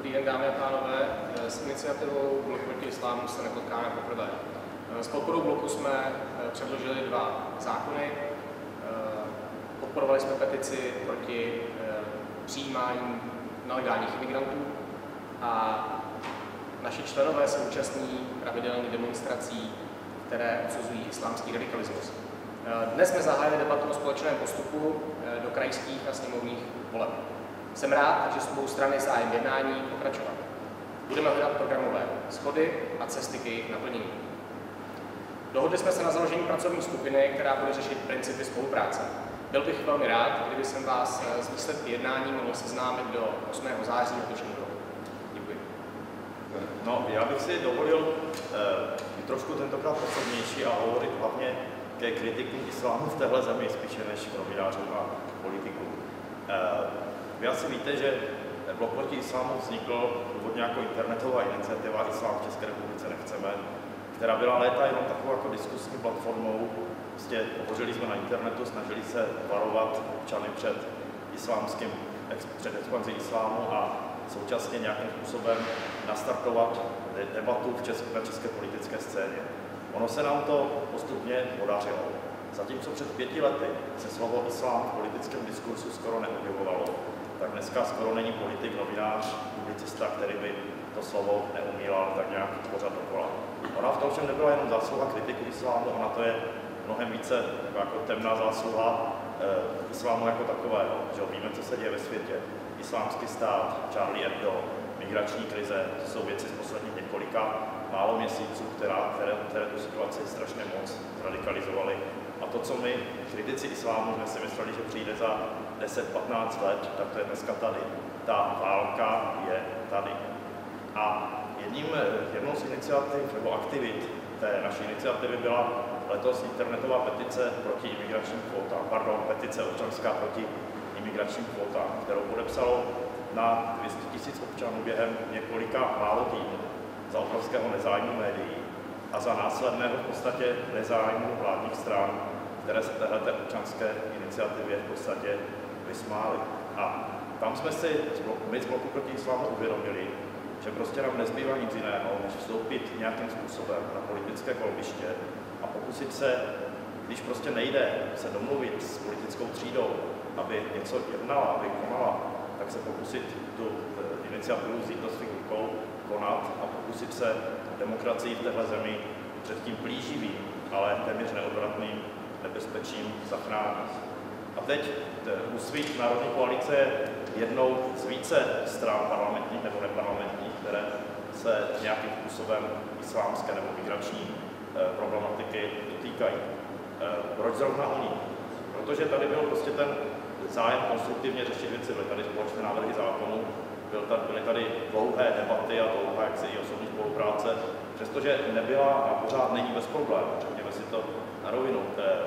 Dobrý den, dámy a pánové. S iniciativou Blok proti islámu se nepotkáme poprvé. S podporou bloku jsme předložili 2 zákony. Podporovali jsme petici proti přijímání nelegálních imigrantů a naši členové se účastní pravidelných demonstrací, které odsuzují islámský radikalismus. Dnes jsme zahájili debatu o společném postupu do krajských a sněmovních voleb. Jsem rád, že s obou strany zájem jednání pokračovat. Budeme hledat programové shody a cesty k jejich naplnění. Dohodli jsme se na založení pracovní skupiny, která bude řešit principy spolupráce. Byl bych velmi rád, kdyby jsem vás z výsledky jednání mohl seznámit do 8. září letošního roku. Děkuji. No, já bych si dovolil trošku tentokrát osobnější a hovorit hlavně ke kritikům islámu v téhle zemi, spíše než k novinářům a politikům. Vy asi víte, že Blok proti islámu vznikl původně jako internetová iniciativa Islám v České republice nechceme, která byla léta jenom takovou jako diskusní platformou. Prostě hovořili jsme na internetu, snažili se varovat občany před expanzí islámu a současně nějakým způsobem nastartovat debatu na české politické scéně. Ono se nám to postupně podařilo. Zatímco před 5 lety se slovo islám v politickém diskursu skoro neobjevovalo, tak dneska skoro není politik, novinář, publicista, který by to slovo neumílal tak nějak pořád dokola. Ona v tom všem nebyla jenom zásluha kritiku islámu, ona to je mnohem více jako temná zásluha islámu jako takového. Že víme, co se děje ve světě. Islámský stát, Charlie Hebdo, migrační krize, to jsou věci z posledních několika málo měsíců, které tu situaci strašně moc radikalizovaly. A to, co my, kritici islámu, jsme si mysleli, že přijde za 10-15 let, tak to je dneska tady. Ta válka je tady. A jednou z iniciativ nebo aktivit té naší iniciativy byla letos internetová petice proti imigračním kvótám, petice občanská proti imigračním kvótám, kterou podepsalo na 200 000 občanů během několika málo týdnů za obrovského nezájmu médií a za následného v podstatě nezájmu vládních stran, které se téhleté občanské iniciativě v podstatě vysmály. A tam jsme si my z Bloku proti islámu uvědomili, že prostě nám nezbývá nic jiného, než vstoupit nějakým způsobem na politické kolbiště a pokusit se, když prostě nejde se domluvit s politickou třídou, aby něco jednala, aby konala, tak se pokusit tu iniciativu vzít do svých rukou, konat a pokusit se demokracii v téhle zemi před tím plíživým, ale téměř neodvratným nebezpečím zachránit. A teď Úsvit národní koalice je jednou z více stran parlamentních nebo neparlamentních, které se nějakým způsobem islámské nebo migrační problematiky dotýkají. Proč zrovna oni? Protože tady byl prostě ten zájem konstruktivně řešit věci, byly tady společné návrhy zákonů, byly tady dlouhé debaty a dlouhá i osobní spolupráce, přestože nebyla a pořád není bez problémů. Řekněme si to na rovinu.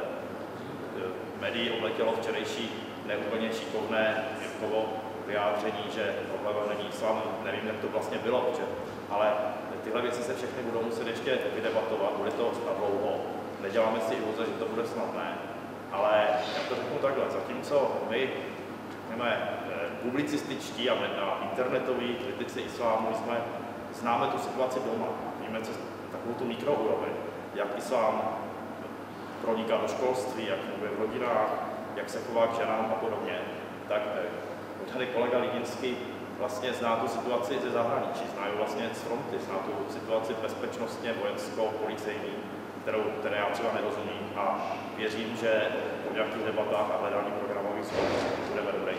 Médií obletělo včerejší neúplně šikovné Jirkovo vyjádření, že problém není islám, nevím, jak to vlastně bylo, ale tyhle věci se všechny budou muset ještě vydebatovat, bude to dlouho. Neděláme si iluze, že to bude snadné, ale já to řeknu takhle, zatímco my, řekněme, publicističtí a internetoví kritici islámu, známe tu situaci doma, víme takovou tu mikroúroveň, jak islám proniká do školství, jak funguje v rodinách, jak se chová k ženám a podobně, tak tady kolega Lidinsky vlastně zná tu situaci ze zahraničí, zná ji vlastně z fronty, zná tu situaci bezpečnostně, vojenskou, policejní, které já třeba nerozumím a věřím, že po nějakých debatách a hledání programových schopností budeme dobré